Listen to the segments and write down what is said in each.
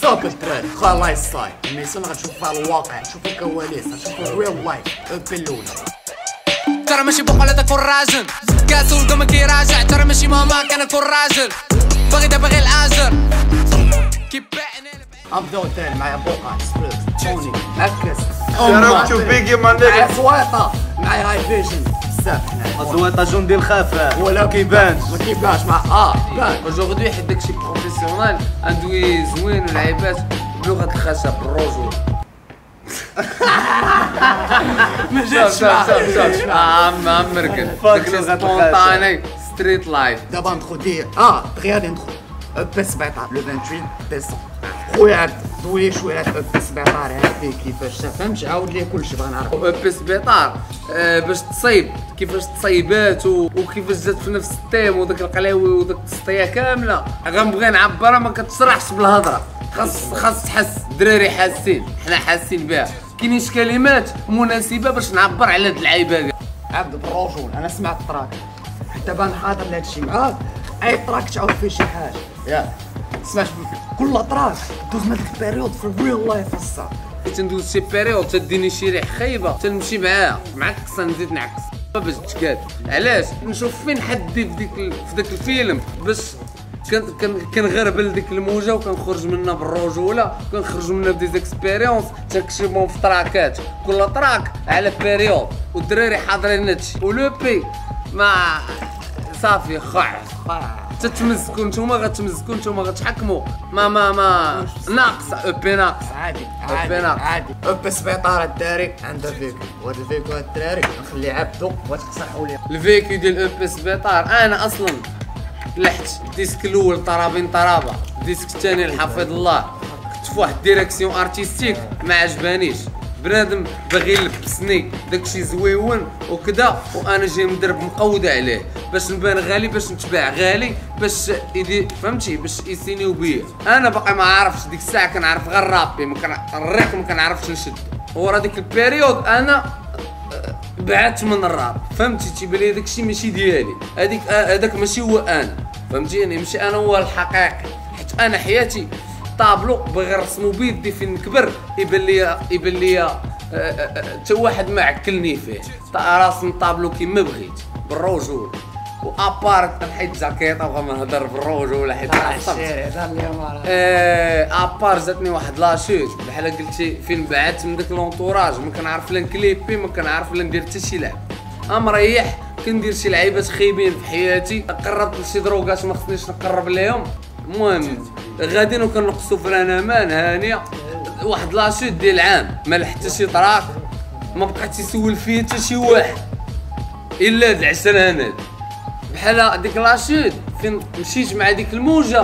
ستوب التراد خا لايف ستايل الميسون غتشوفها الواقع تشوف الكواليس تشوف الريل لايف باللون. ترى ماشي بقولة تكون راجل كاس والقمة كي راجع ترى ماشي ماما كان اكون راجل باغي دا باغي الاجر كي ابدو تاني معايا بوقع سبريت توني عكس شراو تو بيجي ما معايا زويطة معايا هاي فيجن بزاف الزويطة جون ديال الخفاء ولا كيبانش ما كيبانش مع بان اوجوردي حيت داكشي بروفيسيونال اندوي زوين ولعيبات بلغة الخشب بالرجل. ما جاتش عم مركز داك سبونطاني ستريت لايف. دابا ندخل دير دغيا غادي ندخل بي 17 لو 28 ديسمبر. خويا دوي شويه على بي 17 هادي كيفاش فهمتش عاود لي كلشي بغا نعرف. بي 17 باش تصيب كيفاش تصيبات وكيفاش جات في نفس التيم وداك القلاوي وداك السطيه كامله غنبغي نعبرها ما كتشرحش بالهضره. خاص تحس الدراري حاسين حنا حاسين بها كاينين شي كلمات مناسبه باش نعبر على هاد اللعيبه كاع. عبد بالرجول انا سمعت التراك دابا نحاضر لهادشي معاك اي تراك تعاود فيه شي حاجه ياك سمعت كل تراك دوز من ديك البيريود في الريل لايف الصاد تندوز شي بيريود تديني شي ريح خايبه تنمشي معاها معكس نزيد نعكس باش تكاد. علاش نشوف فين حدي في داك الفيلم باش كنغربل ديك الموجه وكنخرج منها بالرجوله كنخرج منها بديزيكسبيريونس تنكشفهم في تراكات كل تراك على بيريود والدراري حاضرين هادشي ولو بي ما صافي خع تتمزكوا نتوما غتمزكوا نتوما غتحكموا ما ناقص اوبي ناقص عادي اوبي سبيطار الداري عنده فيكو وهاد الفيكو هاد الدراري نخليه عبدو وتقصحوا ليه الفيكو ديال اوبي سبيطار. انا اصلا لحت الديسك الاول طرابين طرابه الديسك الثاني الحفظ الله كنت في واحد ديريكسيون ارتستيك ما عجبانيش بنادم باغي يلبسني داكشي زويون وكذا وانا جاي مدرب مقوده عليه باش نبان غالي باش نتباع غالي باش يدي فهمتي باش يسينيو بيا. انا باقي ما عارفش ديك الساعه كنعرف غير رابي الريق ما كنعرفش نشد. ورا ديك البيريود انا بعدت من الراب فهمتي تيبان لي داكشي ماشي ديالي هذاك ماشي هو انا فهمتيني ماشي انا هو الحقيقي حيت انا حياتي طابلو بغي نرسمو بيدي فين نكبر يبان لي حتى واحد ما عكلني فيه راسم طابلو كيما بغيت بالرجول وابار نحيد جاكيطه وغا نهضر بالرجول حيت ابار جاتني واحد لاشوت بحال قلتي فين بعدت من داك لونطوراج ما كنعرف لا نكليبي ما كنعرف لا ندير حتى شي لعب مريح كندير شي لعيبات خايبين في حياتي قربت لشي دروغات ما خصنيش نقرب ليهم. المهم غاديين وكنقصوا في الامان هانيه واحد لاشوت ديال العام ما لحت شي طراك ما بقيت يسول فيه حتى شي واحد الا هاد العشرانات بحال ديك لاشوت فين مشيت مع ديك الموجه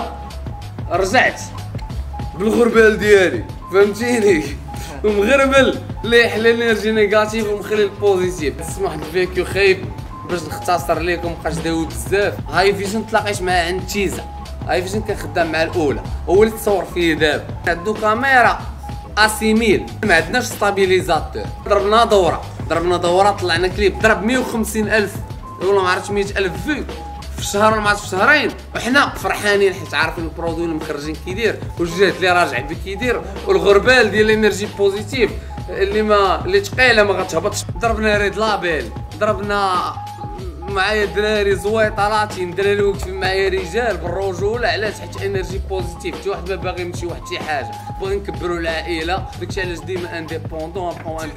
رجعت بالغربال ديالي فهمتيني ومغربل اللي يحلى الانرجي نيجاتيف ومخلي البوزيتيف. اسم واحد الفيديو خايب باش نختصر لكم مابقاش داوي بزاف. هاي فيجن تلاقيت معاه عند تيزا هاي فيجن كان خدام مع الاولى هو اللي تصور فيه دابا عندو كاميرا اسيميل ما عندناش ستابيليزاتور ضربنا دوره طلعنا كليب ضرب 150,000 ولا ما عرفتش 100,000 في شهر ولا ما عرفتش في شهرين وحنا فرحانين حيت عارفين البرودوي اللي مخرجين كيدير والجهد اللي راجع بيه كيدير والغربال ديال الانرجي بوزيتيف اللي ثقيله ما غتهبطش. ضربنا ريد لابيل ضربنا معايا دراري زويطالاتين دراري واقفين معايا رجال بالرجوله. علاش حيت انرجي بوزيتيف شي واحد ما باغي يمشي واحد شي حاجه بغي نكبروا العائله داكشي علاش ديما انديبوندون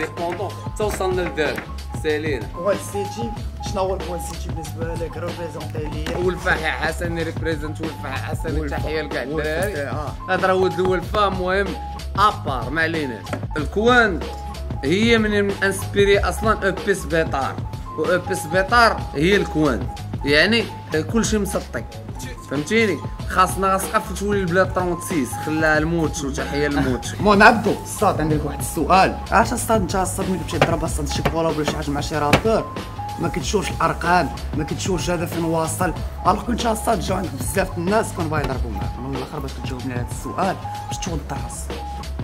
توصلنا لذاك سالينا. بوان سيتي شنو هو البوان سيتي بالنسبه لك ريبريزونتي ليا؟ والفاحي حسن ريبريزنت والفاحي حسن تحيه لكاع الدراري هذا هو الولفه. المهم ابار ما عليناش الكوان هي من انسبيري اصلا اوبي سبيطار واوبي سبيطار هي الكوان يعني كلشي مسطي فهمتيني. خاصنا غاسقف تولي البلاد 36 خلاها الموتش وتحيه للموتش. المهم عبدو الصاد عندي لك واحد السؤال علاش الصاد انت الصاد ملي تمشي تضرب الصاد شي كولا ولا شي حاجه مع شي رابور ما كتشوفش الارقام ما كتشوفش هذا فين واصل الوغ كنت الصاد جاو عندك بزاف الناس كانوا باغي يضربوا معاك. من الاخر باش تجاوبني على هذا السؤال باش توضح الصاد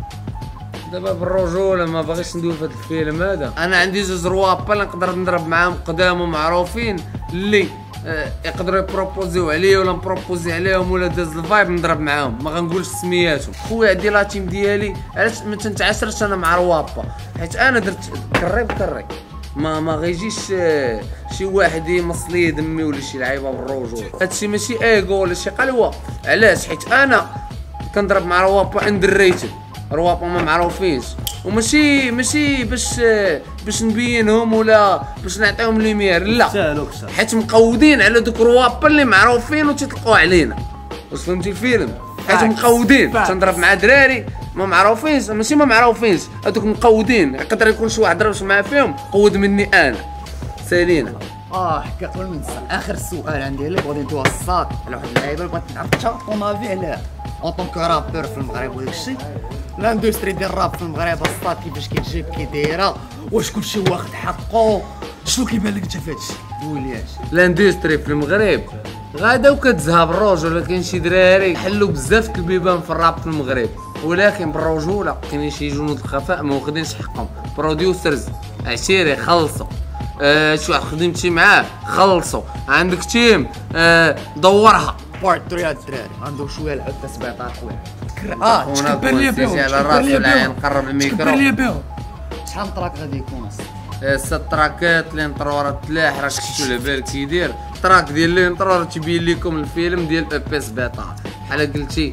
دابا بالرجوله ما باغيش ندوي في هذا الفيلم هذا. انا عندي جوج روابا اللي نقدر نضرب معاهم قدام ومعروفين اللي يقدروا يبروبوزيو عليا ولا نبروبوزي عليهم ولا داز الفايب نضرب معاهم، ما غنقولش سمياتهم. خويا عندي لا تيم ديالي علاش ما تنتعاشرش انا مع روابا، حيت انا درت كري بكري، ما غيجيش شي واحد يمص لي دمي ولا شي لعيبه بالرجول. هادشي ماشي ايغو ولا شي قلوه، علاش؟ حيت انا كنضرب مع روابا اندريتد، روابا ما معروفينش، وماشي باش نبينهم ولا باش نعطيهم ليمير، لا، حيت مقودين على دوك روابا اللي معروفين وتيطلقوا علينا. واش فهمتي الفيلم؟ حيت مقودين تنضرب مع دراري ما معروفينش، ماشي ما معروفينش، هذوك مقودين، يقدر يكون شي واحد ضربش معاه فيهم قود مني انا. سالينا حكا قبل ما ننسى اخر سؤال عندي لك، غادي نتوصل على واحد اللعيبه اللي بغيت نعرف حتى طون افي عليها اون طون كو رابور في المغرب وداك الشيء. لاندستري ديال الراب في المغرب الصاد كيفاش كتجيب كي دايره، واش كلشي واخد حقه، شنو كيبان لك انت في هادشي؟ قول لي لاندستري في المغرب غادا وكتزهى بالرجل، ولكن شي دراري حلوا بزاف البيبان في الراب في المغرب، ولكن بالرجوله كاينين شي جنود الخفاء ما واخدينش حقهم. بروديوسرز عشيري خلصوا، شي واحد خدمتي معاه خلصوا، عندك تيم دورها. بارت 3 الدراري عندو شويه العده 17 خويا. تكبر لي بهم، على راسي العين قرب الميكرو. تكبر لي بهم. شحال طراك غادي يكون؟ 6 تراكات لينترو تلاح، راه شفتو العبال كيدير تراك ديال لينترو تيبين لكم الفيلم ديال بي 17 بحال قلتي.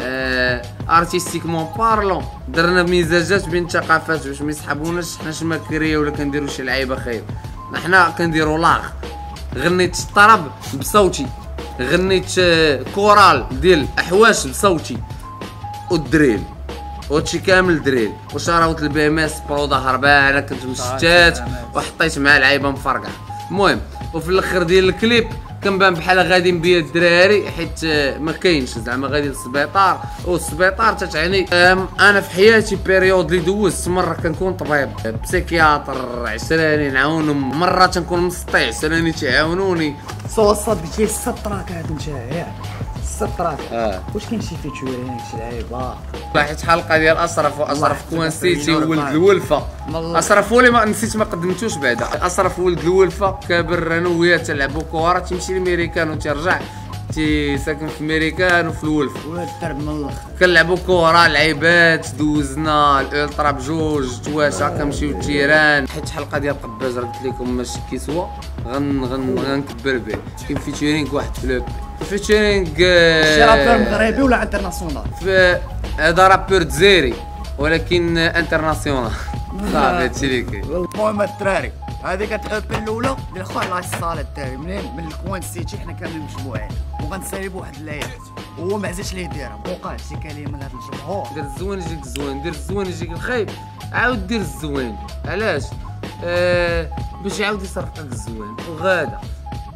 ارتيستيكمون بارلون درنا مزاجات بين الثقافات باش ما يسحبوناش حنا شماكريه ولا كنديروا شي لعيبه خايب. حنا كنديروا لاغ، غنيت الطرب بصوتي، غنيت كورال ديال احواش بصوتي، والدريل وهادشي كامل دريل، وشراوت البي ام اس برودا هربانه، انا كنت مشتات وحطيت مع لعيبه مفرقعه. المهم وفي الاخر ديال الكليب كنبان بحال غادي نبيع الدراري، حيت ما كاينش زعما غادي للسبيطار، والسبيطار تتعني انا في حياتي بيريود اللي دوزت مره كنكون طبيب بسيكياتر عشراني نعاونهم، مره تنكون مسطيع عشراني تيعاونوني. صوصات ديال 6 تراكات انت ياك 6 تراكات. واش كاين شي فيتشورين شي لعيبه؟ حيت حلقه ديال اشرف كوانسيتي ولد الولفه، اشرف ولي ما نسيت ما قدمتوش بعدا. اشرف ولد الولفه كابر انا وياه تلعبوا كره، تيمشي للميريكان وتيرجع ساكن في ميريكان وفي الولف، ولاد الدرب من الاخر كنلعبوا كره لعيبات، دوزنا الالترا بجوج تواشا كنمشيو الجيران. حيت الحلقه ديال قباز راه قلت لكم ماشي كيسوا غنكبر به. كاين فيتشرينغ واحد في فيتشرينغ شي رابور مغربي ولا انترناسيونال؟ هذا رابور جزائري ولكن انترناسيونال. صافي هادشي اللي كاين. المهم الدراري هذيك الأوبن الاولى ديال خويا الله يصال الدراري منين من الكوان سيتي، حنا كاملين مجموعين وغنسالي بواحد الليله وهو ما عزاش ليه يديرها، بقى شي كلمه لهذا الجمهور. دير الزوين يجيك الزوين، دير الزوين يجيك الخايب، عاود دير الزوين. علاش؟ باش يعاود يصرفك الزوين وغادا